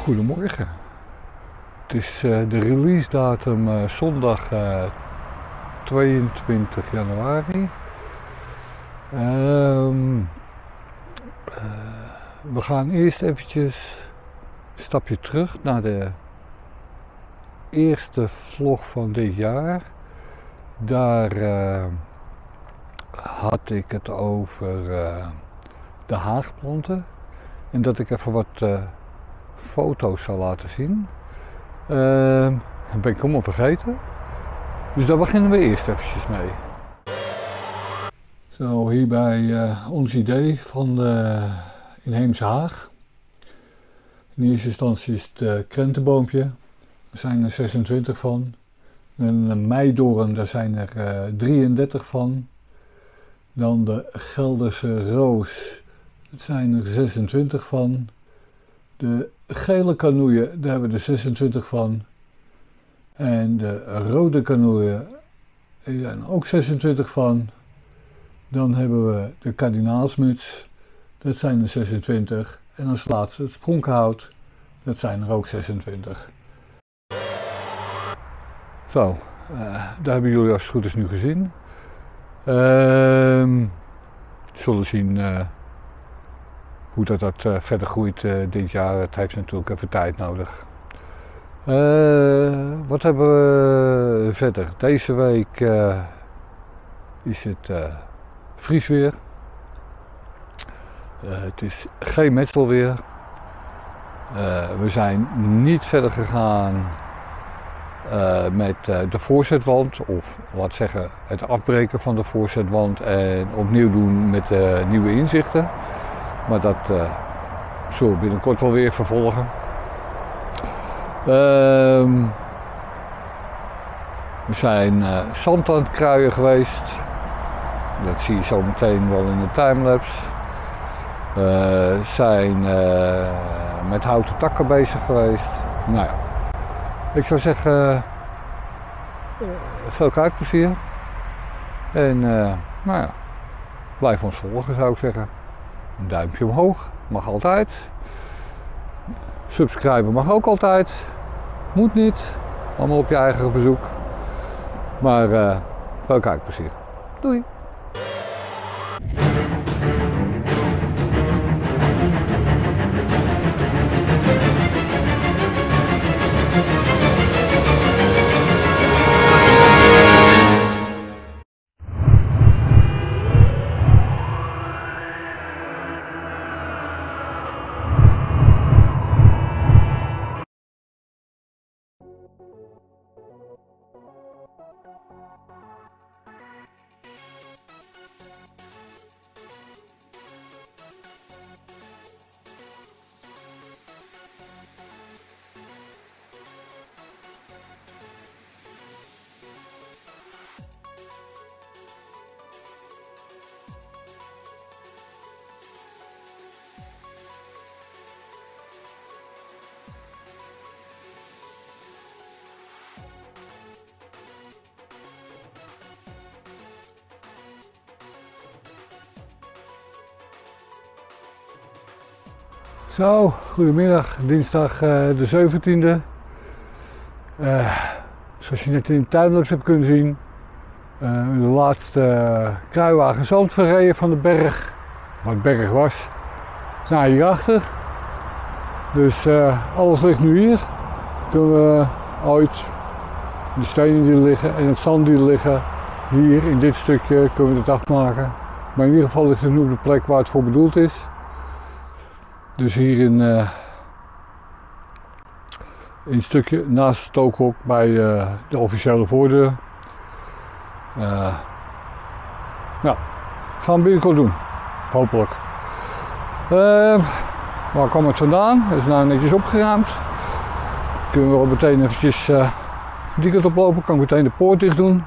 Goedemorgen. Het is de release datum zondag 22 januari. We gaan eerst eventjes een stapje terug naar de eerste vlog van dit jaar. Daar had ik het over de haagplanten en dat ik even wat foto's zal laten zien. Dat ben ik helemaal vergeten. Dus daar beginnen we eerst eventjes mee. Zo, hier bij ons idee van inheemse haag. In eerste instantie is het krentenboompje. Er zijn er 26 van. Een meidoorn, daar zijn er 33 van. Dan de Gelderse roos, daar zijn er 26 van. De gele knoeien, daar hebben we er 26 van. En de rode knoeien, daar zijn er ook 26 van. Dan hebben we de kardinaalsmuts, dat zijn er 26. En als laatste het spronkhout, dat zijn er ook 26. Zo, daar hebben jullie als het goed is nu gezien. Zullen zien hoe dat verder groeit dit jaar. Het heeft natuurlijk even tijd nodig. Wat hebben we verder? Deze week is het vriesweer. Het is geen metselweer. We zijn niet verder gegaan met de voorzetwand, of laat zeggen het afbreken van de voorzetwand en opnieuw doen met nieuwe inzichten. Maar dat zullen we binnenkort wel weer vervolgen. We zijn zand aan het kruien geweest. Dat zie je zo meteen wel in de timelapse. Zijn met houten takken bezig geweest. Nou ja, ik zou zeggen, veel kijkplezier. En nou ja, blijf ons volgen zou ik zeggen. Een duimpje omhoog, mag altijd. Subscriben mag ook altijd. Moet niet, allemaal op je eigen verzoek. Maar veel kijkplezier. Doei! Zo, goedemiddag, dinsdag de 17e. Zoals je net in de timelapse hebt kunnen zien, de laatste kruiwagen zand verreden van de berg, wat berg was, naar hierachter. Dus alles ligt nu hier. Kunnen we uit de stenen die er liggen en het zand die er liggen, hier in dit stukje kunnen we het afmaken. Maar in ieder geval ligt het nu op de plek waar het voor bedoeld is. Dus hier in een stukje naast het stookhok bij de officiële voordeur. Nou, gaan we binnenkort doen, hopelijk. Waar kwam het vandaan? Het is nou netjes opgeruimd. Kunnen we wel meteen eventjes die kant oplopen, kan ik meteen de poort dicht doen.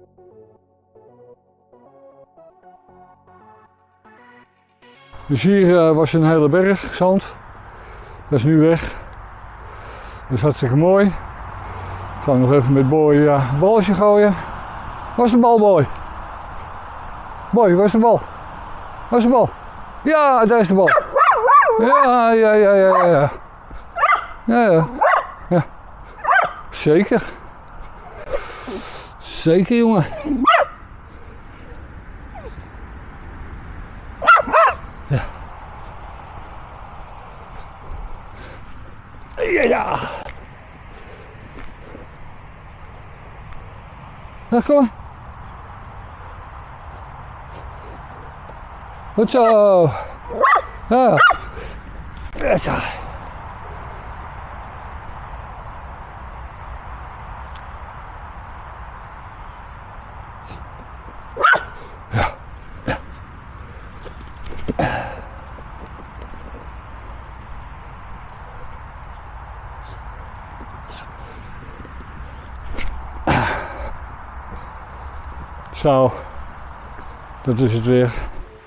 Dus hier was een hele berg zand. Dat is nu weg. Dat is hartstikke mooi. Ik ga nog even met Boy een balletje gooien. Waar is de bal, Boy? Boy, waar is de bal? Waar is de bal? Ja, daar is de bal. Ja. Ja, ja. Ja. Zeker. Zeker, jongen. Ja. Ja, ja. Ja, kom maar. Goed zo. Ja. Ja, zo. Ja. Ja. Zo, dat is het weer.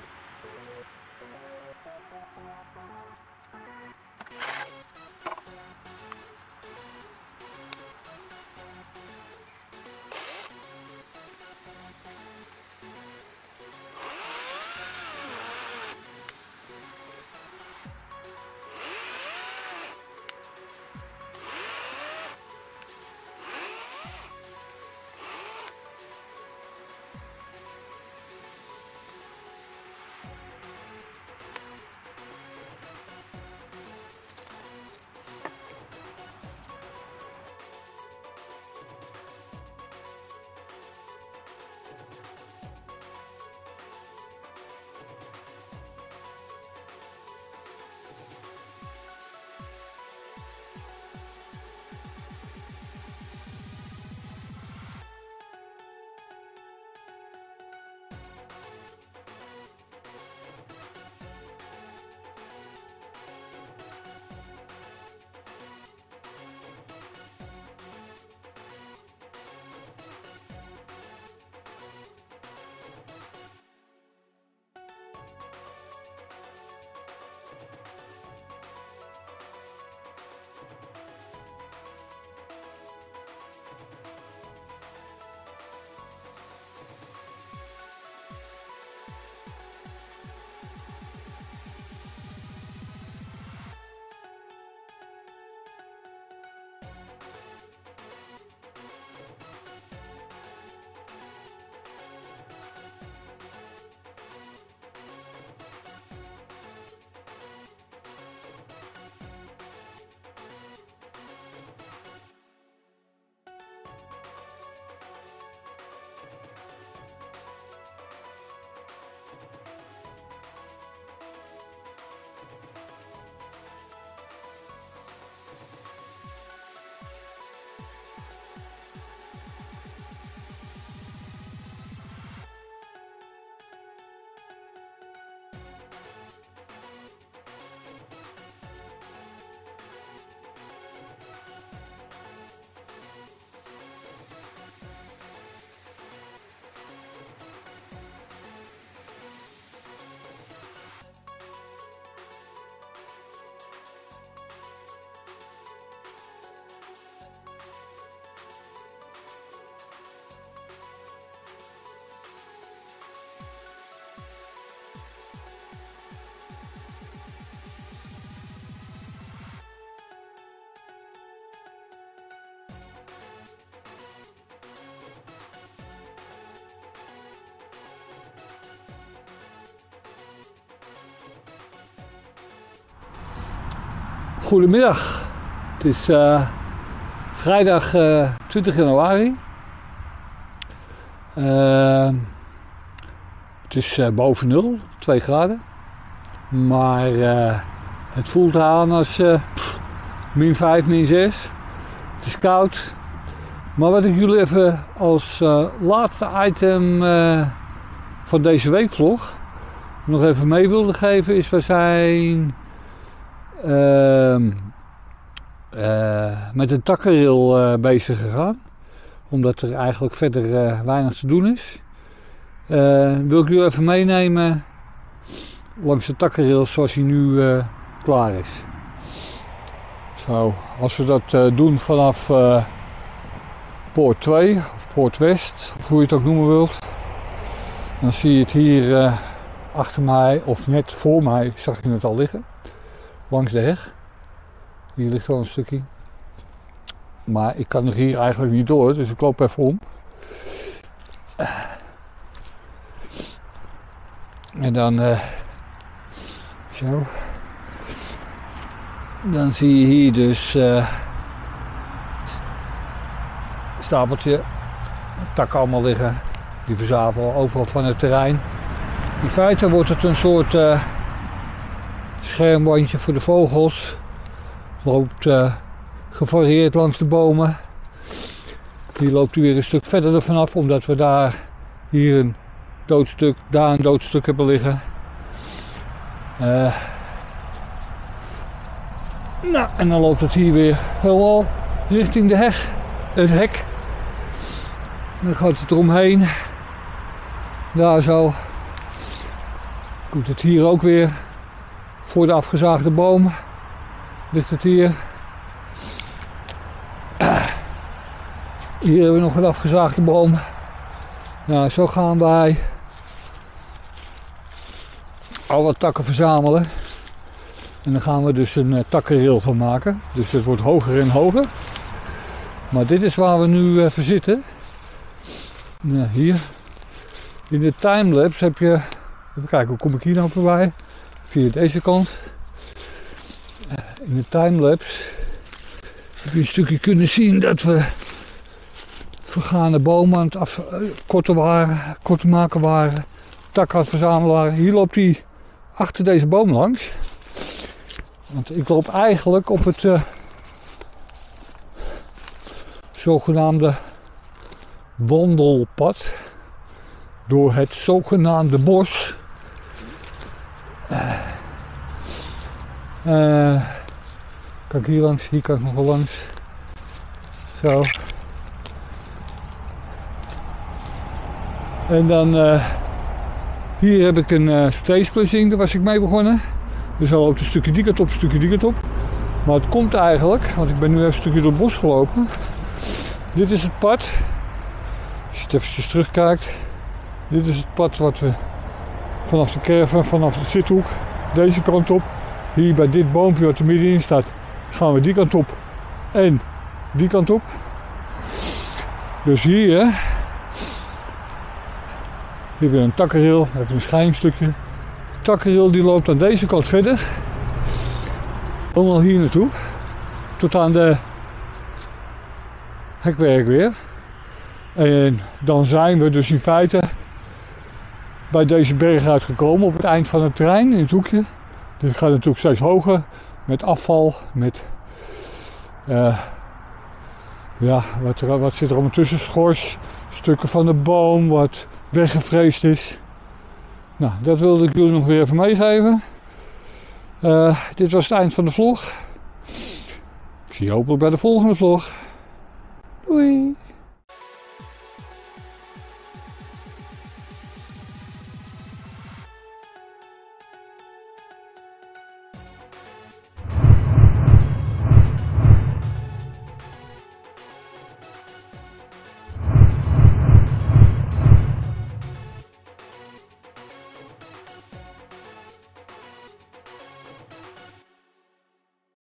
Goedemiddag, het is vrijdag 20 januari. Het is boven 0, 2 graden. Maar het voelt aan als min 5, min 6. Het is koud. Maar wat ik jullie even als laatste item van deze weekvlog nog even mee wilde geven is, we zijn met een takkenrail bezig gegaan. Omdat er eigenlijk verder weinig te doen is. Wil ik jullie even meenemen langs de takkenrail zoals hij nu klaar is. Zo, als we dat doen vanaf Poort 2 of Poort West, of hoe je het ook noemen wilt, dan zie je het hier achter mij, of net voor mij, zag je het al liggen, langs de heg. Hier ligt wel een stukje. Maar ik kan er hier eigenlijk niet door, dus ik loop even om. En dan zo. Dan zie je hier dus stapeltje takken allemaal liggen. Die verzamelen overal van het terrein. In feite wordt het een soort schermbandje voor de vogels. Loopt gevarieerd langs de bomen. Hier loopt hij weer een stuk verder ervan af, omdat we daar hier een doodstuk, daar een doodstuk hebben liggen. Nou, en dan loopt het hier weer helemaal richting de het hek. En dan gaat het eromheen. Daar zo. Komt het hier ook weer. Voor de afgezaagde boom ligt het hier. Hier hebben we nog een afgezaagde boom. Nou, zo gaan wij alle takken verzamelen. En dan gaan we dus een takkenrail van maken. Dus het wordt hoger en hoger. Maar dit is waar we nu even zitten. Nou, hier. In de timelapse heb je... Even kijken, hoe kom ik hier nou voorbij? Via deze kant. In de timelapse heb je een stukje kunnen zien dat we vergane bomen aan het kort maken waren. Takken aan het verzamelen waren. Hier loopt hij achter deze boom langs. Want ik loop eigenlijk op het zogenaamde wandelpad door het zogenaamde bos. Kan ik hier langs? Hier kan ik nog wel langs. Zo. En dan hier heb ik een steesplussing, daar was ik mee begonnen. Dus dan loopt een stukje die kant op, een stukje die kant op. Maar het komt eigenlijk, want ik ben nu even een stukje door het bos gelopen. Dit is het pad. Als je het eventjes terugkijkt. Dit is het pad wat we vanaf de caravan, vanaf de zithoek, deze kant op. Hier bij dit boompje wat er middenin staat, gaan we die kant op en die kant op. Dus hier hebben we een takkenrail, even een schijnstukje. De takkenrail die loopt aan deze kant verder. Allemaal hier naartoe. Tot aan de hekwerk weer. En dan zijn we dus in feite bij deze berg uitgekomen op het eind van het terrein in het hoekje. Dus het gaat natuurlijk steeds hoger met afval, met wat zit er allemaal tussen, schors, stukken van de boom wat weggevreesd is. Nou, dat wilde ik jullie nog weer even meegeven. Dit was het eind van de vlog. Ik zie je hopelijk bij de volgende vlog. Doei!